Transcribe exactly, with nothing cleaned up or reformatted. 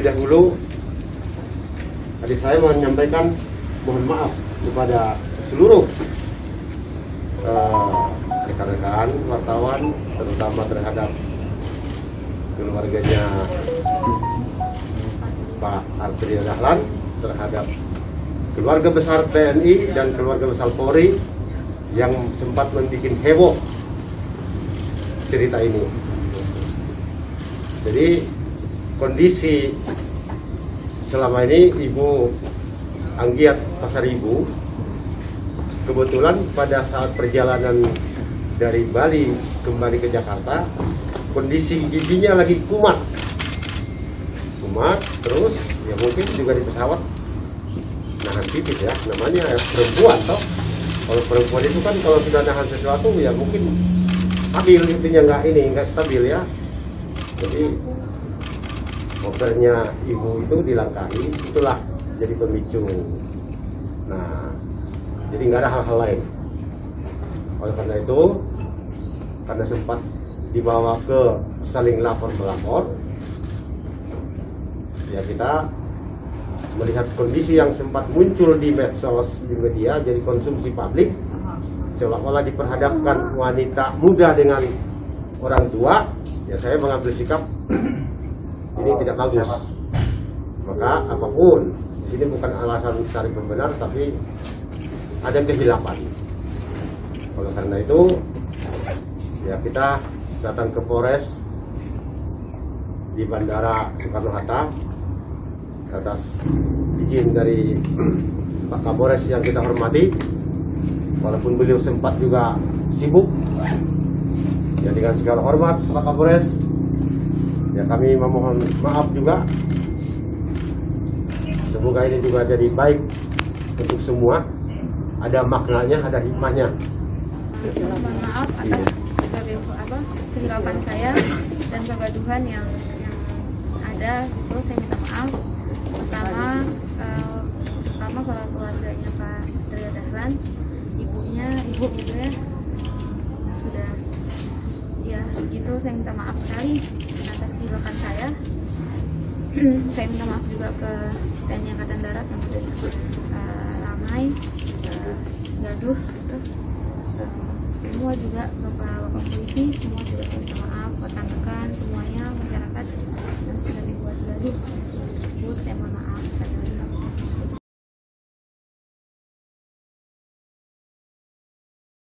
dahulu adik saya menyampaikan mohon maaf kepada seluruh rekan-rekan uh, wartawan, terutama terhadap keluarganya Pak Arteria Dahlan, terhadap keluarga besar T N I dan keluarga besar Polri yang sempat membuat heboh cerita ini. Jadi kondisi selama ini Ibu Anggiat Pasar Ibu kebetulan pada saat perjalanan dari Bali kembali ke Jakarta, kondisi giginya lagi kumat kumat terus ya mungkin juga di pesawat nahan pipis ya, namanya ya, perempuan toh. Kalau perempuan itu kan kalau sudah nahan sesuatu ya mungkin stabil, intinya nggak ini nggak stabil ya. Jadi motornya ibu itu dilangkahi, itulah jadi pemicu. Nah, jadi nggak ada hal-hal lain. Oleh karena itu, karena sempat dibawa ke saling lapor melapor, ya kita melihat kondisi yang sempat muncul di medsos, di media, jadi konsumsi publik, seolah-olah diperhadapkan wanita muda dengan orang tua, ya saya mengambil sikap ini tidak bagus. Maka apapun, di sini bukan alasan cari pembenar, tapi ada kehilapan. Oleh karena itu, ya kita datang ke Polres di Bandara Soekarno-Hatta atas izin dari Pak Kapolres yang kita hormati, walaupun beliau sempat juga sibuk. Ya dengan segala hormat Pak Kapolres, ya kami memohon maaf juga. Semoga ini juga jadi baik untuk semua, ada maknanya, ada hikmahnya. Mohon maaf atas apa kehilapan saya dan kegaduhan yang yang ada gitu, saya minta maaf. Pertama, eh, pertama kalau keluarganya Pak Arteria Dahlan, ibunya, ibu gitu ya, sudah ya gitu, saya minta maaf sekali atas kehilapan saya. Saya minta maaf juga ke T N I Angkatan Darat yang sudah uh, ramai uh, gaduh gitu. Uh, semua juga bapak-bapak polisi, semua juga saya minta maaf, rekan-rekan semuanya, masyarakat yang sudah dibuat gaduh tersebut, saya mohon maaf.